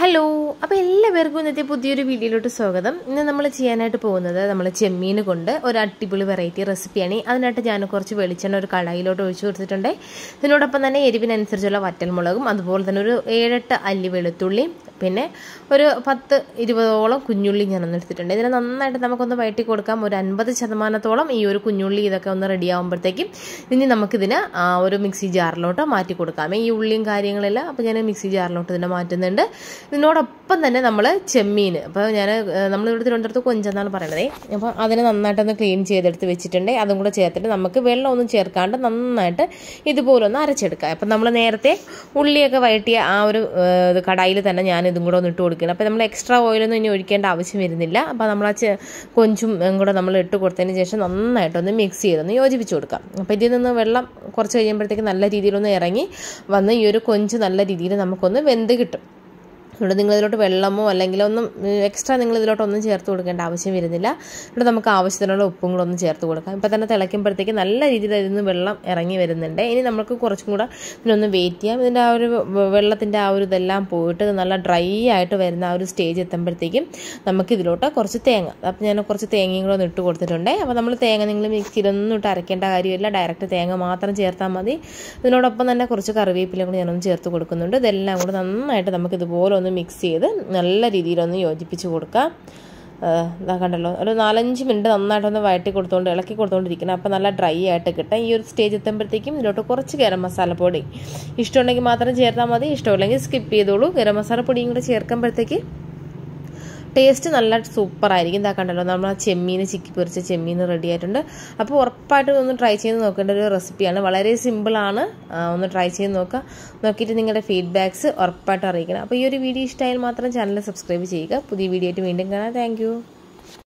Hello, അപ്പോൾ എല്ലാവർക്കും ഇന്നത്തെ പുതിയൊരു വീഡിയോയിലോട്ട് സ്വാഗതം. ഇന്ന് നമ്മൾ ചെയ്യാനായിട്ട് പോകുന്നത് നമ്മൾ ചെമ്മീൻ കൊണ്ട് ഒരു അടിപൊളി വെറൈറ്റി റെസിപ്പിയാണ്. അതിനായിട്ട് ഞാൻ കുറച്ച് വെളിച്ചെണ്ണ ഒരു കടായിലോട്ട് ഒഴിച്ചു കൊടുത്തിട്ടുണ്ട്. ഇതിനോടൊപ്പം തന്നെ എരിവിനനുസരിച്ചുള്ള വറ്റൽമുളകും അതുപോലെ തന്നെ ഒരു 7-8 അല്ലി വെളുത്തുള്ളിയും പിന്നെ ഒരു 10-20ഓളം കുഞ്ഞുള്ളി ഞാനൊന്ന് എടുത്തിട്ടുണ്ട്. ഇതിനെ നന്നായിട്ട് നമുക്കൊന്ന് വഴറ്റി കൊടുക്കാം. ഒരു 50% ഈ ഒരു കുഞ്ഞുള്ളി ഇതൊക്കെ ഒന്ന് റെഡി ആകുമ്പോഴത്തേക്കും ഇനി നമുക്കിതിന് ഒരു മിക്സി ജാറിലോട്ട് മാറ്റി കൊടുക്കാം. ഈ ഉള്ളിയും കാര്യങ്ങളെല്ലാം അപ്പോൾ ഞാൻ മിക്സി ജാറിലോട്ട് ഇതിനെ മാറ്റുന്നുണ്ട്. ഇതിനോടൊപ്പം തന്നെ നമ്മൾ ചെമ്മീൻ, അപ്പോൾ നമ്മളിവിടെ തിരുവനന്തപുരത്ത് കൊഞ്ചെന്നാണ് പറയണത്. അപ്പോൾ അതിനെ നന്നായിട്ടൊന്ന് ക്ലീൻ ചെയ്തെടുത്ത് വെച്ചിട്ടുണ്ട്. അതും കൂടെ ചേർത്തിട്ട് നമുക്ക് വെള്ളമൊന്നും ചേർക്കാണ്ട് നന്നായിട്ട് ഇതുപോലെ ഒന്ന് അരച്ചെടുക്കാം. അപ്പം നമ്മൾ നേരത്തെ ഉള്ളിയൊക്കെ വഴറ്റിയ ആ ഒരു കടായിൽ തന്നെ ഞാൻ ഇതും കൂടെ ഒന്ന് ഇട്ട് കൊടുക്കണം. അപ്പോൾ നമ്മൾ എക്സ്ട്രാ ഓയിലൊന്നും ഇനി ഒഴിക്കേണ്ട ആവശ്യം വരുന്നില്ല. അപ്പോൾ നമ്മൾ കൊഞ്ചും കൂടെ നമ്മൾ ഇട്ട് കൊടുത്തതിന് ശേഷം നന്നായിട്ടൊന്ന് മിക്സ് ചെയ്തൊന്ന് യോജിപ്പിച്ച് കൊടുക്കാം. അപ്പോൾ ഇതിൽ നിന്ന് വെള്ളം കുറച്ച് കഴിയുമ്പോഴത്തേക്ക് നല്ല രീതിയിലൊന്ന് ഇറങ്ങി വന്ന് ഈ ഒരു കൊഞ്ച് നല്ല രീതിയിൽ നമുക്കൊന്ന് വെന്ത് കിട്ടും. ഇവിടെ നിങ്ങളിതിലോട്ട് വെള്ളമോ അല്ലെങ്കിൽ ഒന്നും എക്സ്ട്രാ നിങ്ങളിതിലോട്ടൊന്നും ചേർത്ത് കൊടുക്കേണ്ട ആവശ്യം വരുന്നില്ല. ഇവിടെ നമുക്ക് ആവശ്യത്തിനുള്ള ഉപ്പും കൂടെ ഒന്ന് ചേർത്ത് കൊടുക്കാം. ഇപ്പോൾ തന്നെ തിളയ്ക്കുമ്പോഴത്തേക്ക് നല്ല രീതിയിൽ അതിൽ നിന്ന് വെള്ളം ഇറങ്ങി വരുന്നുണ്ട്. ഇനി നമുക്ക് കുറച്ചും കൂടെ ഇതിനൊന്ന് വെയിറ്റ് ചെയ്യാം. ഇതിൻ്റെ ആ ഒരു വെള്ളത്തിൻ്റെ ആ ഒരു ഇതെല്ലാം പോയിട്ട് നല്ല ഡ്രൈ ആയിട്ട് വരുന്ന ആ ഒരു സ്റ്റേജ് എത്തുമ്പോഴത്തേക്കും നമുക്കിതിലോട്ട് കുറച്ച് തേങ്ങ, അപ്പോൾ ഞാൻ കുറച്ച് തേങ്ങയും കൂടെ ഒന്ന് ഇട്ട് കൊടുത്തിട്ടുണ്ട്. അപ്പോൾ നമ്മൾ തേങ്ങ നിങ്ങൾ മിക്സിയിലൊന്നും ഇട്ട് അരയ്ക്കേണ്ട കാര്യമില്ല, ഡയറക്റ്റ് തേങ്ങ മാത്രം ചേർത്താൽ മതി. ഇതിനോടൊപ്പം തന്നെ കുറച്ച് കറിവേപ്പിലയും കൂടി ഞാനൊന്ന് ചേർത്ത് കൊടുക്കുന്നുണ്ട്. ഇതെല്ലാം കൂടെ നന്നായിട്ട് നമുക്കിതുപോലെ മിക്സ് ചെയ്ത് നല്ല രീതിയിലൊന്ന് യോജിപ്പിച്ച് കൊടുക്കാം. ഇതാ കണ്ടല്ലോ, ഒരു 4-5 മിനിറ്റ് നന്നായിട്ടൊന്ന് വഴറ്റി കൊടുത്തുകൊണ്ട് ഇളക്കി കൊടുത്തുകൊണ്ടിരിക്കണം. അപ്പോൾ നല്ല ഡ്രൈ ആയിട്ട് കിട്ടാം. ഈ ഒരു സ്റ്റേജ് എത്തുമ്പോഴത്തേക്കും ഇതിലോട്ട് കുറച്ച് ഗരം മസാലപ്പൊടി ഇഷ്ടമുണ്ടെങ്കിൽ മാത്രം ചേർത്താൽ മതി, ഇഷ്ടമില്ലെങ്കിൽ സ്കിപ്പ് ചെയ്തോളൂ. ഗരം മസാലപ്പൊടിയും കൂടെ ചേർക്കുമ്പോഴത്തേക്ക് ടേസ്റ്റ് നല്ല സൂപ്പറായിരിക്കും. ഇതാ കണ്ടല്ലോ, നമ്മൾ ആ ചെമ്മീൻ ചിക്കി പൊരിച്ച ചെമ്മീൻ റെഡി ആയിട്ടുണ്ട്. അപ്പോൾ ഉറപ്പായിട്ടും ഒന്ന് ട്രൈ ചെയ്ത് നോക്കേണ്ട ഒരു റെസിപ്പിയാണ്. വളരെ സിമ്പിളാണ്. ഒന്ന് ട്രൈ ചെയ്ത് നോക്കിയിട്ട് നിങ്ങളുടെ ഫീഡ്ബാക്ക്സ് ഉറപ്പായിട്ടും അറിയിക്കണം. അപ്പോൾ ഈ ഒരു വീഡിയോ ഇഷ്ടമായാൽ മാത്രം ചാനൽ സബ്സ്ക്രൈബ് ചെയ്യുക. പുതിയ വീഡിയോ ആയിട്ട് വീണ്ടും കാണാം. താങ്ക്